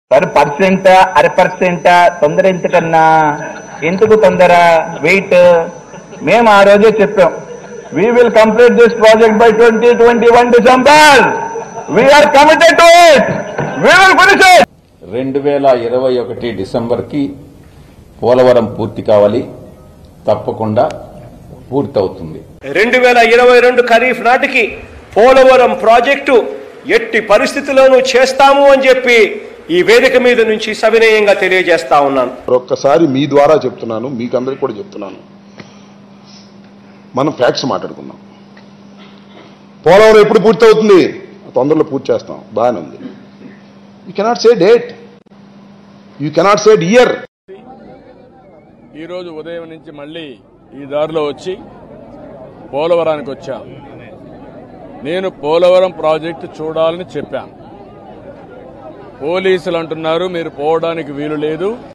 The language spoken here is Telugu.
పర్సెంట్ అర% తొందర ఎందుకన్నా, ఎందుకు తొందర, వెయిట్. మేము ఆ రోజే చెప్పాం, we will complete this project by 2021 December. We are committed to it. We will finish it. 2021 డిసెంబర్కి Polavaram పూర్తి కావాలి, తప్పకుండా పూర్తవుతుంది. 2022 ఖరీఫ్ నాటికి పోలవరం ప్రాజెక్టు ఎట్టి పరిస్థితుల్లోనూ చేస్తాము అని చెప్పి ఈ వేదిక మీద నుంచి సవినయంగా తెలియజేస్తా ఉన్నాను. ఒక్కసారి మీ ద్వారా చెప్తున్నాను, మీకందరికీ కూడా చెప్తున్నాను, మనం ఫ్యాక్ట్స్ మాట్లాడుకుందాం. పోలవరం ఎప్పుడు పూర్తి అవుతుంది? తొందరలో పూర్తి చేస్తాం, బాగానే ఉంది. You cannot say date, you cannot say year. ఈరోజు ఉదయం నుంచి మళ్ళీ ఈ దారిలో వచ్చి పోలవరానికి వచ్చాను. నేను పోలవరం ప్రాజెక్టు చూడాలని చెప్పాను. పోలీసులు అంటున్నారు మీరు పోవడానికి వీలు లేదు,